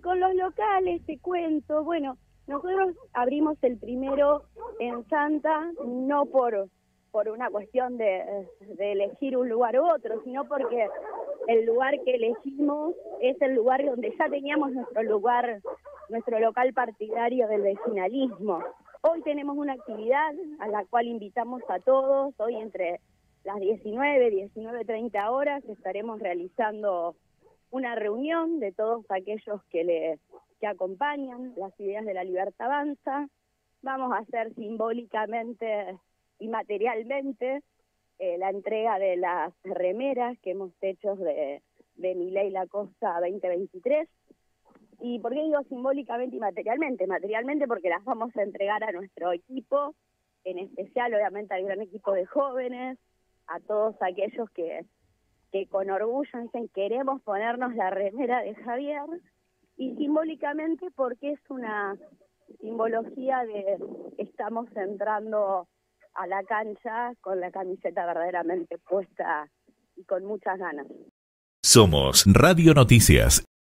con los locales te cuento, bueno, nosotros abrimos el primero en Santa, no por una cuestión de elegir un lugar u otro, sino porque el lugar que elegimos es el lugar donde ya teníamos nuestro local partidario del vecinalismo. Hoy tenemos una actividad a la cual invitamos a todos. Hoy entre las 19:30 horas estaremos realizando una reunión de todos aquellos que acompañan las ideas de La Libertad Avanza. Vamos a hacer simbólicamente y materialmente la entrega de las remeras que hemos hecho de Milei La Costa 2023. ¿Y por qué digo simbólicamente y materialmente? Materialmente porque las vamos a entregar a nuestro equipo, en especial obviamente al gran equipo de jóvenes, a todos aquellos que con orgullo dicen queremos ponernos la remera de Javier, y simbólicamente porque es una simbología de estamos entrando a la cancha con la camiseta verdaderamente puesta y con muchas ganas. Somos Radio Noticias.